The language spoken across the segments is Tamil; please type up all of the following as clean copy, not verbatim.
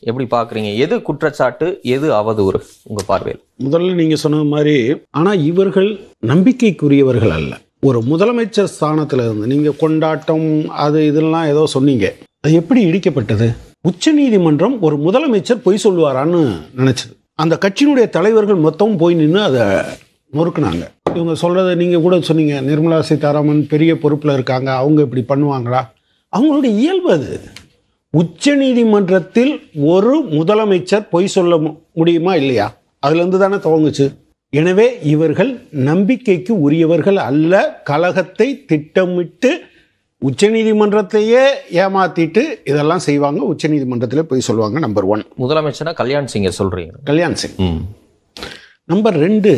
எப்படி பாக்குறீங்க? எது குற்றச்சாட்டு, எது அவதூறு உங்க பார்வையில்? முதல்ல நீங்க சொன்ன மாதிரி, ஆனா இவர்கள் நம்பிக்கைக்குரியவர்கள் அல்ல. ஒரு முதலமைச்சர் ஸ்தானத்துல இருந்து நீங்க கொண்டாட்டம் அது இதெல்லாம் ஏதோ சொன்னீங்க, அது எப்படி இடிக்கப்பட்டது? உச்ச நீதிமன்றம் ஒரு முதலமைச்சர் பொய் சொல்லுவாரான்னு நினைச்சது. அந்த கட்சியினுடைய தலைவர்கள் மொத்தம் போய் நின்று அதை நொறுக்குனாங்க. இவங்க சொல்றதை நீங்க கூட சொன்னீங்க, நிர்மலா சீதாராமன் பெரிய பொறுப்புல இருக்காங்க, அவங்க இப்படி பண்ணுவாங்களா? அவங்களுடைய இயல்பு அது. உச்ச நீதிமன்றத்தில் ஒரு முதலமைச்சர் பொய் சொல்ல முடியுமா இல்லையா? அதுல இருந்து தானே துவங்குச்சு. எனவே இவர்கள் நம்பிக்கைக்கு உரியவர்கள் அல்ல. கலகத்தை திட்டமிட்டு உச்ச நீதிமன்றத்தையே ஏமாத்திட்டு இதெல்லாம் செய்வாங்க. உச்ச நீதிமன்றத்திலே போய் சொல்லுவாங்க. நம்பர் 1 முதலமைச்சரா கல்யாண் சிங்கை சொல்றீங்க. Kalyan Singh. Number 2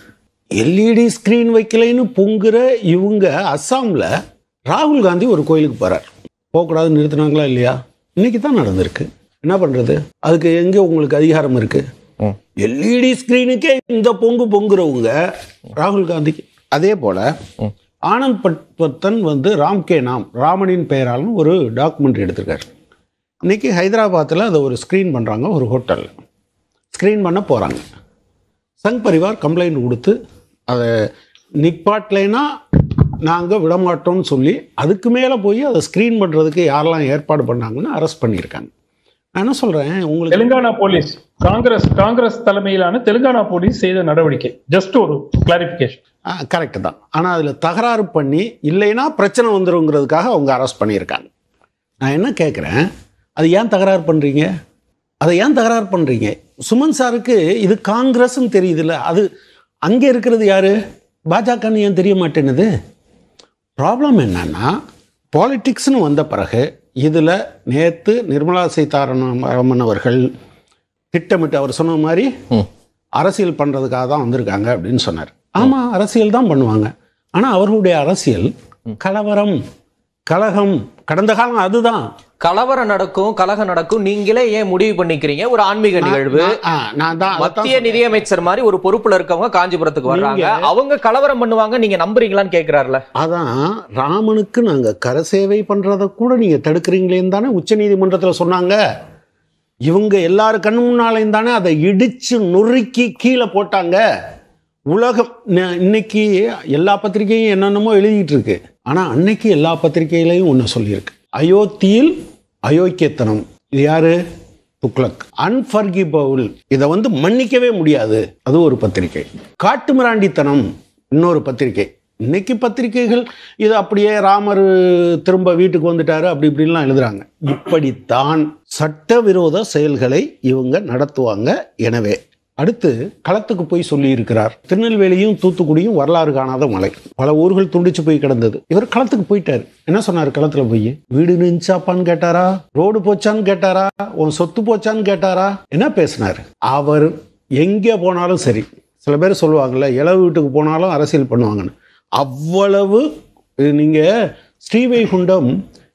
LED screen வைக்கலைன்னு பொங்குற இவங்க அஸ்ஸாம்ல ராகுல் காந்தி ஒரு கோயிலுக்கு போறார். போகக்கூடாது நிறுத்தினாங்களா இல்லையா? இன்னைக்கு தான் நடந்திருக்கு. என்ன பண்றது? அதுக்கு எங்க உங்களுக்கு அதிகாரம் இருக்கு? எல்இடி ஸ்கிரீனுக்கே இந்த பொங்குறவங்க ராகுல் காந்திக்கு. அதே போல ஆனந்த் பட்வர்தன் ராம் கே நாம், ராமனின் பெயராலும் ஒரு டாக்குமெண்ட்ரி எடுத்திருக்காரு. இன்னைக்கு ஹைதராபாத்தில் அதை ஒரு ஸ்க்ரீன் பண்ணுறாங்க. ஒரு ஹோட்டலில் ஸ்க்ரீன் பண்ண போகிறாங்க. சங் பரிவார் கம்ப்ளைண்ட் கொடுத்து அதை நிப்பாட்லைனா நாங்கள் விடமாட்டோம்னு சொல்லி அதுக்கு மேலே போய் அதை ஸ்க்ரீன் பண்ணுறதுக்கு யாரெல்லாம் ஏற்பாடு பண்ணாங்கன்னு அரெஸ்ட் பண்ணியிருக்காங்க. நான் என்ன சொல்கிறேன், உங்களுக்கு தெலுங்கானா போலீஸ், காங்கிரஸ் தலைமையிலான தெலுங்கானா போலீஸ் செய்த நடவடிக்கை, ஜஸ்ட் ஒரு கிளாரிஃபிகேஷன். கரெக்டு தான். ஆனால் அதில் தகராறு பண்ணி இல்லைன்னா பிரச்சனை வந்துருங்கிறதுக்காக அவங்க அரெஸ்ட் பண்ணியிருக்காங்க. நான் என்ன கேட்குறேன், அது ஏன் தகராறு பண்ணுறீங்க? அதை ஏன் தகராறு பண்ணுறீங்க? சுமன் சாருக்கு இது காங்கிரஸ்ன்னு தெரியுதுல்ல, அது அங்கே இருக்கிறது யாரு? பாஜகன்னு ஏன் தெரிய மாட்டேன்னுது? ப்ராப்ளம் என்னன்னா, பாலிட்டிக்ஸ்னு வந்த பிறகு இதில் நேற்று நிர்மலா சீதாராமன் அவர்கள் திட்டமிட்டு அவர் சொன்ன மாதிரி அரசியல் பண்ணுறதுக்காக தான் வந்திருக்காங்க அப்படின்னு சொன்னார். ஆமாம், அரசியல் தான் பண்ணுவாங்க. ஆனால் அவர்களுடைய அரசியல் கலவரம், கலகம். கடந்த காலம் அதுதான். கலவரம் நடக்கும், கலகம் நடக்கும். நீங்களே ஏன் முடிவு பண்ணிக்கிறீங்க? ஒரு ஆன்மீக நிகழ்வு, மத்திய நிதியமைச்சர் மாதிரி ஒரு பொறுப்புல இருக்கவங்க காஞ்சிபுரத்துக்கு வர்றாங்க, அவங்க கலவரம் பண்ணுவாங்க, நீங்க நம்புறீங்களான்னு கேட்கிறாருல. அதான் ராமனுக்கு நாங்க கரசேவை பண்றதை கூட நீங்க தடுக்கிறீங்களேன்னு தானே உச்ச நீதிமன்றத்தில் சொன்னாங்க. இவங்க எல்லாரும் கண்ணு முன்னாலையும் தானே அதை இடிச்சு நொறுக்கி கீழே போட்டாங்க. உலகம் இன்னைக்கு எல்லா பத்திரிகையும் என்னென்னமோ எழுதிட்டு இருக்கு. ஆனா அன்னைக்கு எல்லா பத்திரிகையிலையும் ஒன்று சொல்லியிருக்கு, அயோத்தியில் அயோக்கியத்தனம். இது யாரு? துக்ளக். அன்ஃபர்கிவபிள், இதை மன்னிக்கவே முடியாது, அது ஒரு பத்திரிகை. காட்டுமிராண்டித்தனம் இன்னொரு பத்திரிகை. இன்னைக்கு பத்திரிகைகள் இது அப்படியே ராமர் திரும்ப வீட்டுக்கு வந்துட்டாரு அப்படி இப்படின்லாம் எழுதுறாங்க. இப்படித்தான் சட்டவிரோத செயல்களை இவங்க நடத்துவாங்க. எனவே அடுத்து களத்துக்கு போய் சொல்லி இருக்கிறார். திருநெல்வேலியும் தூத்துக்குடியும் வரலாறு காணாத மலை, பல ஊர்கள் துண்டிச்சு போய் கிடந்தது. இவர் களத்துக்கு போயிட்டாரு. என்ன சொன்னார் களத்துல போய்? வீடு நின்ச்சாப்பான்னு கேட்டாரா? ரோடு போச்சான்னு கேட்டாரா? உன் சொத்து போச்சான்னு கேட்டாரா? என்ன பேசினார்? அவர் எங்கே போனாலும் சரி, சில பேர் சொல்லுவாங்கல்ல இளவு வீட்டுக்கு போனாலும் அரசியல் பண்ணுவாங்கன்னு. அவ்வளவு. நீங்க ஸ்ரீவைகுண்டம்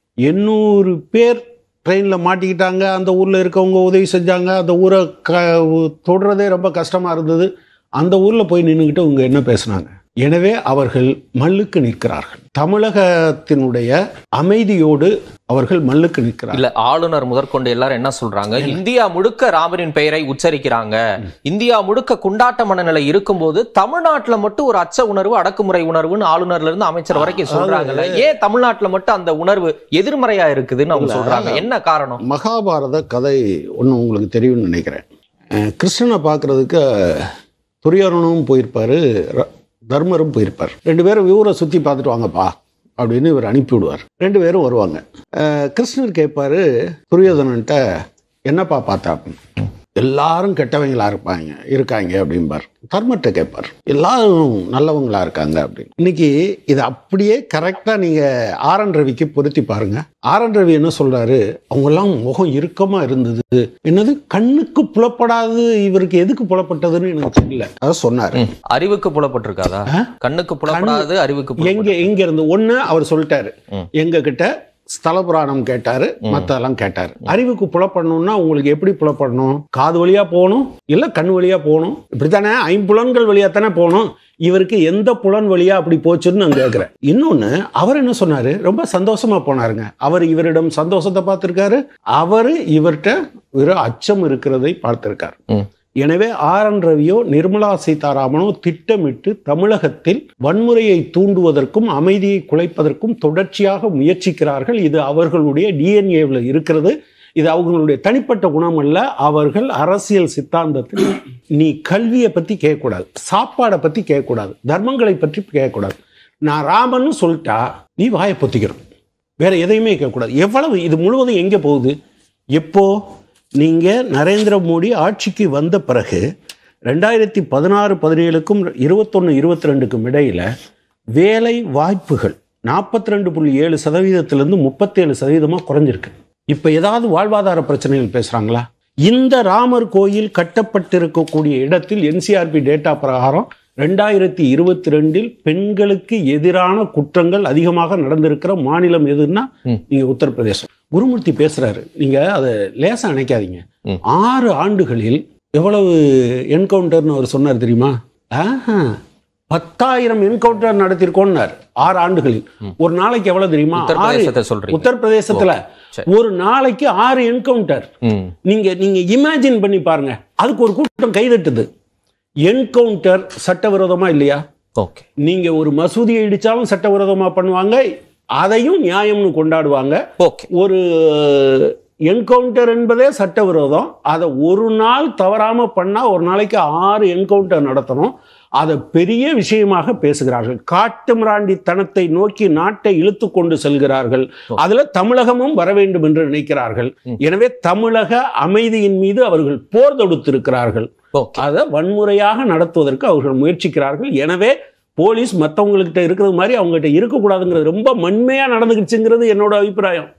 800 பேர் ட்ரெயினில் மாட்டிக்கிட்டாங்க. அந்த ஊரில் இருக்கவங்க உதவி செஞ்சாங்க. அந்த ஊரை தொடுறதே ரொம்ப கஷ்டமாக இருந்தது. அந்த ஊரில் போய் நின்றுக்கிட்டு அவங்க என்ன பேசுனாங்க? எனவே அவர்கள் மல்லுக்கு நிற்கிறார்கள். தமிழகத்தினுடைய அமைதியோடு அவர்கள் மல்லுக்கு நிற்கிறார்கள். இல்ல, ஆளுநர் முதற்கொண்டு எல்லாரும் என்ன சொல்றாங்க, இந்தியா முழுக்க ராமரின் பெயரை உச்சரிக்கிறாங்க, இந்தியா முழுக்க குண்டாட்ட மனநிலை இருக்கும்போது தமிழ்நாட்டுல மட்டும் ஒரு அச்ச உணர்வு, அடக்குமுறை உணர்வுன்னு ஆளுநர்ல இருந்து அமைச்சர் வரைக்கும் சொல்றாங்கல்ல, ஏன் தமிழ்நாட்டுல மட்டும் அந்த உணர்வு எதிர்மறையா இருக்குதுன்னு அவங்க சொல்றாங்க? என்ன காரணம்? மகாபாரத கதை ஒன்று உங்களுக்கு தெரியும்னு நினைக்கிறேன். கிருஷ்ணனை பார்க்கறதுக்கு துரியோதனனும் போயிருப்பாரு, தர்மரும் போயிருப்பார். 2 பேரும் ஊரை சுற்றி பார்த்துட்டு வாங்கப்பா அப்படின்னு இவர் அனுப்பி விடுவார். 2 பேரும் வருவாங்க. கிருஷ்ணர் கேட்பாரு துரியோதனன்ட்ட, என்னப்பா பார்த்தா? எல்லாரும் கெட்டவங்களா இருக்காங்க அப்படின்பார். தர்மர்கிட்ட கேட்பார், எல்லாரும் நல்லவங்களா இருக்காங்க அப்படின்னு. இன்னைக்கு இது அப்படியே கரெக்டா நீங்க ஆர்.என். ரவிக்கு பொருத்தி பாருங்க. ஆர்.என். ரவி என்ன சொல்றாரு? அவங்க எல்லாம் முகம் இறுக்கமா இருந்தது. என்னது கண்ணுக்கு புலப்படாது, இவருக்கு எதுக்கு புலப்பட்டதுன்னு எனக்கு தெரியல. அத சொன்னாரு. அறிவுக்கு புலப்பட்டிருக்காதா? கண்ணுக்கு புலப்படாது, அறிவுக்கு எங்க இருந்து ஒண்ணு அவர் சொல்லிட்டாரு. எங்க கிட்ட ஸ்தல புராணம் கேட்டாரு, மத்தெல்லாம் கேட்டாரு. அறிவுக்கு புலப்படணும்னா உங்களுக்கு எப்படி புலப்படணும்? காது வழியா போகணும், இல்ல கண் வழியா போகணும். இப்படித்தானே, ஐம்புலன்கள் வழியா தானே போகணும். இவருக்கு எந்த புலன் வழியா அப்படி போச்சுன்னு நான் கேட்கிறேன். இன்னொன்னு, அவர் என்ன சொன்னாரு, ரொம்ப சந்தோஷமா போனாருங்க. அவர் இவரிடம் சந்தோஷத்தை பார்த்திருக்காரு, இவர்கிட்ட ஒரு அச்சம் இருக்கிறதை பார்த்திருக்காரு. எனவே RN ரவியோ நிர்மலா சீதாராமனோ திட்டமிட்டு தமிழகத்தில் வன்முறையை தூண்டுவதற்கும் அமைதியை குலைப்பதற்கும் தொடர்ச்சியாக முயற்சிக்கிறார்கள். இது அவர்களுடைய DNA-வில் இருக்கிறது. இது அவங்களுடைய தனிப்பட்ட குணம் அல்ல. அவர்கள் அரசியல் சித்தாந்தத்தில் நீ கல்வியை பற்றி கேட்கக்கூடாது, சாப்பாடை பற்றி கேட்கக்கூடாது, தர்மங்களை பற்றி கேட்கக்கூடாது. நான் ராமன்னு சொல்லிட்டா நீ வாயை பொத்திக்கிறோம், வேற எதையுமே கேட்கக்கூடாது. எவ்வளவு இது முழுவதும் எங்கே போகுது? எப்போ நீங்கள் நரேந்திர மோடி ஆட்சிக்கு வந்த பிறகு 2016-17க்கும் 21-22க்கும் இடையில் வேலை வாய்ப்புகள் 42.7% 37% குறைஞ்சிருக்கு. இப்போ ஏதாவது வாழ்வாதார பிரச்சனைகள் பேசுகிறாங்களா? இந்த ராமர் கோயில் கட்டப்பட்டிருக்கக்கூடிய இடத்தில் NCRP டேட்டா பிரகாரம் 2022 பெண்களுக்கு எதிரான குற்றங்கள் அதிகமாக நடந்திருக்கிற மாநிலம் எதுன்னா நீங்க உத்தரப்பிரதேசம். குருமூர்த்தி பேசுறாரு, நீங்க அதை லேசா நினைக்காதீங்க. 6 ஆண்டுகளில் எவ்வளவு என்கவுண்டர்னு அவர் சொன்னார் தெரியுமா? 10,000 என்கவுண்டர் நடத்திருக்கோம்னார் 6 ஆண்டுகளில். ஒரு நாளைக்கு எவ்வளவு தெரியுமா? உத்தரப்பிரதேசத்துல ஒரு நாளைக்கு 6 என்கவுண்டர். நீங்க இமேஜின் பண்ணி பாருங்க. அதுக்கு ஒரு கூட்டம் கைதட்டுது. என்கவுண்டர் சட்டவிரோதமா இல்லையா? நீங்க ஒரு மசூதியை இடிச்சாலும் சட்டவிரோதமா பண்ணுவாங்க, அதையும் நியாயம்னு கொண்டாடுவாங்க. ஒரு என்கவுண்டர் என்பதே சட்டவிரோதம். அதை ஒரு நாள் தவறாம பண்ணா ஒரு நாளைக்கு 6 என்கவுண்டர் நடத்தணும். அதை பெரிய விஷயமாக பேசுகிறார்கள். காட்டு மிராண்டித்தனத்தை நோக்கி நாட்டை இழுத்து கொண்டு செல்கிறார்கள். அதுல தமிழகமும் வர வேண்டும் என்று நினைக்கிறார்கள். எனவே தமிழக அமைதியின் மீது அவர்கள் போர் தொடுத்திருக்கிறார்கள். அதை வன்முறையாக நடத்துவதற்கு அவர்கள் முயற்சிக்கிறார்கள். எனவே போலீஸ் மற்றவங்ககிட்ட இருக்கிறது மாதிரி அவங்ககிட்ட இருக்கக்கூடாதுங்கிறது ரொம்ப மண்மையா நடந்துக்கிச்சுங்கிறது என்னோட அபிப்பிராயம்.